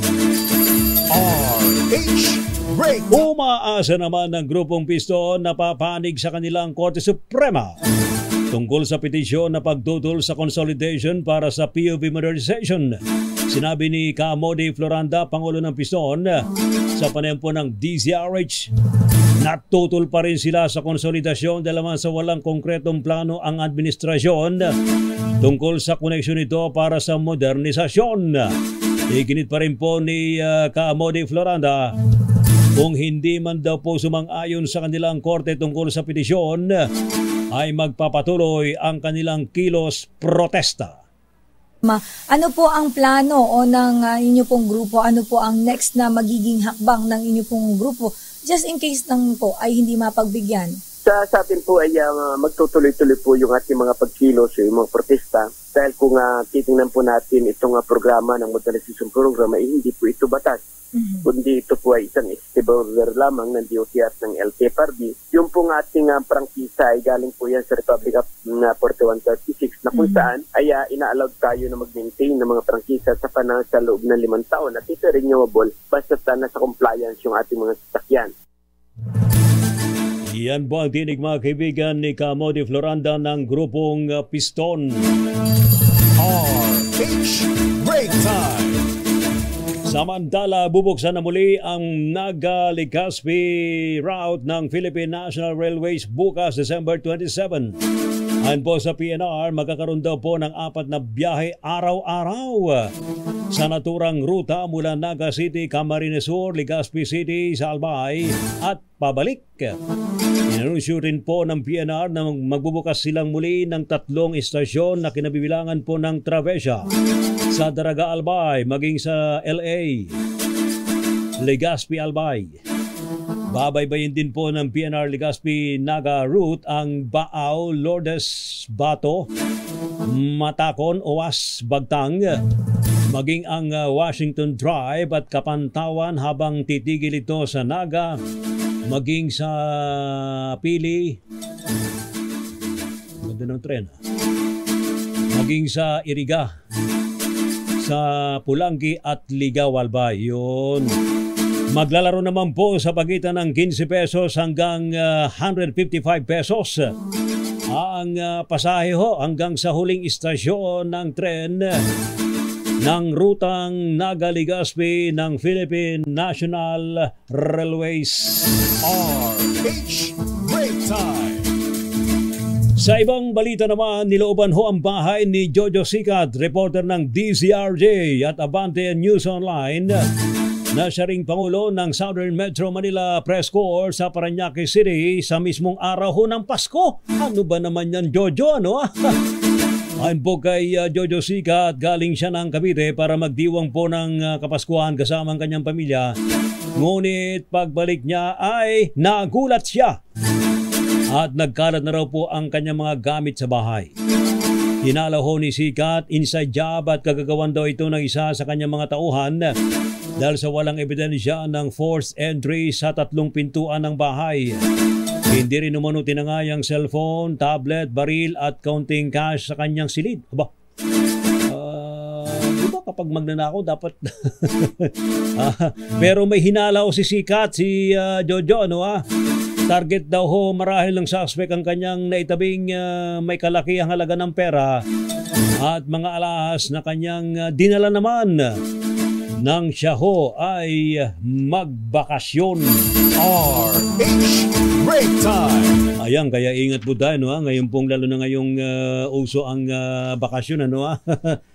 R H Break. Umaasa naman ng grupong piston na papanig sa kanilang Korte Suprema tungkol sa petisyon na pagtutol sa consolidation para sa P U V modernization. Sinabi ni Kamodi Floranda, Pangulo ng Piston, sa panempo ng D Z R H, natutol pa rin sila sa konsolidasyon dahil naman sa walang konkretong plano ang administrasyon tungkol sa koneksyon nito para sa modernisasyon. Iginit pa rin po ni uh, Kamodi Floranda, kung hindi man daw po sumang-ayon sa kanilang korte tungkol sa petisyon, ay magpapatuloy ang kanilang kilos protesta. Ma, ano po ang plano o ng uh, inyo pong grupo? Ano po ang next na magiging hakbang ng inyo pong grupo? Just in case lang po ay hindi mapagbigyan. Sa, sa atin po ay uh, magtutuloy-tuloy po yung ating mga pagkilos, yung mga protesta. Dahil kung uh, titingnan po natin itong uh, programa ng modernization program ay hindi po ito batas. mm-hmm. kundi ito po ay isang executive order lamang ng D O T R ng L T F R B. Yung pong ating uh, prangkisa ay galing po yan sa Republic Act uh, forty-one thirty-six na kung mm-hmm. saan ay uh, ina-allow tayo na mag-maintain ng mga prangkisa sa panahon sa loob ng limang taon at ito renewable basta uh, nasa compliance yung ating mga sasakyan. Yan po ang tinig mga kaibigan ni Kamodi Floranda ng grupong uh, Piston. R H Break Time. Samantala, bubuksan na muli ang Naga-Legazpi route ng Philippine National Railways bukas December twenty-seventh. Ayon po sa P N R, magkakaroon daw po ng apat na biyahe araw-araw sa naturang ruta mula Naga City, Camarines Sur, Legazpi City sa Albay at pabalik. Inanunsyo rin po ng P N R na magbubukas silang muli ng tatlong istasyon na kinabibilangan po ng Travesa sa Daraga Albay maging sa L A, Legazpi Albay. Babaybayin din po ng P N R Legazpi Naga route ang Baaw, Lourdes, Bato, Matakon, Owas, Bagtang, maging ang Washington Drive at Kapantawan habang titigil ito sa Naga, maging sa Pili, ganda ng tren, maging sa Iriga, sa Pulangi at Ligaw Albay. Yun. Maglalaro naman po sa pagitan ng fifteen pesos hanggang uh, one hundred fifty-five pesos. Ang uh, pasahe ho hanggang sa huling istasyon ng tren ng rutang Naga-Legazpi ng Philippine National Railways. R H Break Time. Sa ibang balita naman, nilooban ho ang bahay ni Jojo Sikat, reporter ng D Z R J at Abante News Online, na siya ring Pangulo ng Southern Metro Manila Press Corps sa Parañaque City sa mismong araw ho ng Pasko. Ano ba naman yan, Jojo? Ano? Ayon po kay uh, Jojo Sikat, galing siya ng Cavite para magdiwang po ng uh, Kapaskuhan kasama ang kanyang pamilya. Ngunit pagbalik niya ay nagulat siya at nagkalat na raw po ang kanyang mga gamit sa bahay. Hinala ho ni Sikat, inside job at kagagawan daw ito ng isa sa kanyang mga tauhan dahil sa walang ebidensya ng forced entry sa tatlong pintuan ng bahay. Hindi rin umano tinangay ang cellphone, tablet, baril at counting cash sa kanyang silid. Aba, uh, di ba kapag magnanakaw dapat... uh, pero may hinala ho si Sikat, si uh, Jojo, ano ah? Target daw ho marahil ng suspect ang kanyang naitabing uh, may kalakihang halaga ng pera at mga alahas na kanyang uh, dinala naman nang siya ho ay magbakasyon. R H Break Time. Ayan, kaya ingat po tayo, no, ha? Ngayon pong lalo na ngayong uh, uso ang uh, bakasyon, ano ha?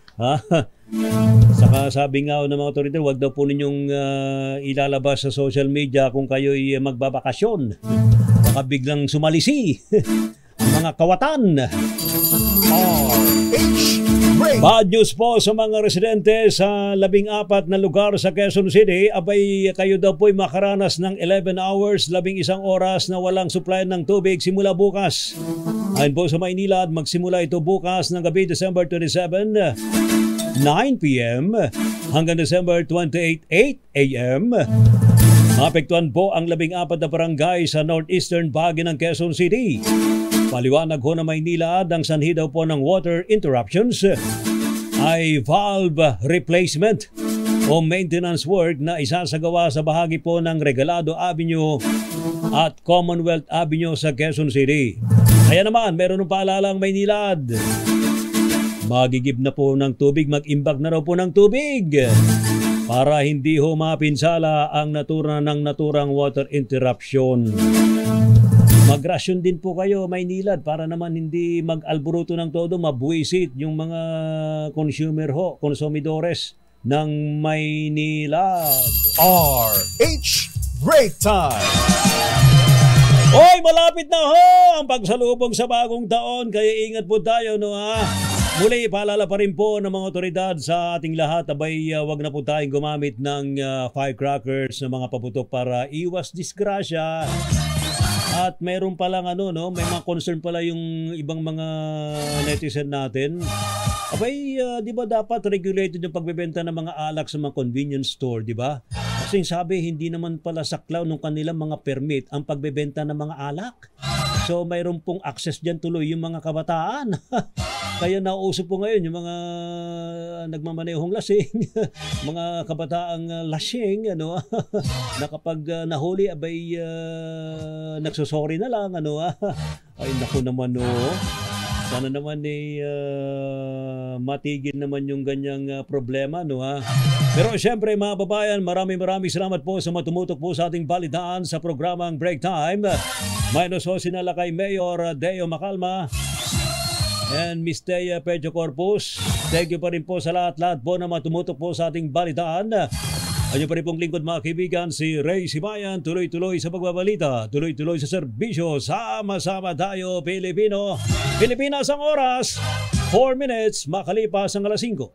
Saka sabi nga ng mga otorite, huwag daw po ninyong uh, ilalabas sa social media kung kayo'y magbabakasyon. Baka biglang sumalisi ang mga kawatan. R H Break. Bad news po sa mga residente sa labing apat na lugar sa Quezon City. Abay, kayo daw po'y makaranas ng eleven hours, labing isang oras na walang supply ng tubig simula bukas. Ayon po sa Maynila, magsimula ito bukas ng gabi December twenty-seven, nine p m hanggang December twenty-eight, eight a m Maapektuhan po ang labing apat na barangay sa northeastern bahagi ng Quezon City. Paliwanag ho na Maynila, ang sanhi daw po ng water interruptions ay valve replacement o maintenance work na isasagawa sa bahagi po ng Regalado Avenue at Commonwealth Avenue sa Quezon City. Kaya naman, meron ng paalala ang Maynilad. Magigib na po ng tubig, mag-imbak na raw po ng tubig para hindi ho mapinsala ang natura ng naturang water interruption. Magrasyon din po kayo, Maynilad, para naman hindi mag-alburuto ng todo, mabuisit yung mga consumer ho, konsumidores ng Maynilad. R H Break Time. Oy, malapit na ho ang pagsalubong sa bagong taon, kaya ingat po tayo, no ha? Muli, paalala pa rin po ng mga otoridad sa ating lahat, abay uh, wag na po tayong gumamit ng uh, firecrackers na mga paputok para iwas disgrasya. At mayroon palang ano, no, may mga concern pala yung ibang mga netizen natin. Abay, uh, di ba dapat regulated yung pagbebenta ng mga alak sa mga convenience store, di ba? Kasi sabi, hindi naman pala saklaw ng kanilang mga permit ang pagbebenta ng mga alak. So mayroon pong access dyan tuloy yung mga kabataan. Kaya nauuso po ngayon yung mga nagmamanehong lasing, mga kabataang lasing, ano, na kapag uh, nahuli, abay uh, nagsosorry na lang, ano, ay naku naman, no. Sana naman eh, uh, matigil naman yung ganyang uh, problema, no ha. Pero siyempre mga babayan, maraming maraming salamat po sa matumutok po sa ating balitaan sa programang Break Time. Minus ho sinala kay Mayor Deo Macalma and Miss Thea Pedro Corpus. Thank you pa rin po sa lahat-lahat po na matumutok po sa ating balitaan. Ano pa rin pong lingkod mga kaibigan, si Ray Sibayan, tuloy-tuloy sa pagbabalita, tuloy-tuloy sa serbisyo, sama-sama tayo Pilipino. Pilipinas ang oras, four minutes makalipas ang alas singko.